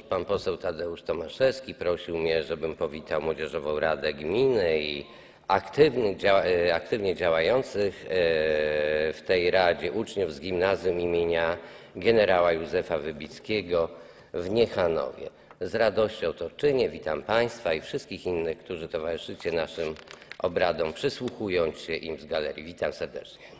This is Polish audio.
pan poseł Tadeusz Tomaszewski prosił mnie, żebym powitał Młodzieżową Radę Gminy i aktywnie działających w tej radzie uczniów z gimnazjum imienia generała Józefa Wybickiego w Niechanowie. Z radością to czynię. Witam państwa i wszystkich innych, którzy towarzyszycie naszym obradom, przysłuchując się im z galerii. Witam serdecznie.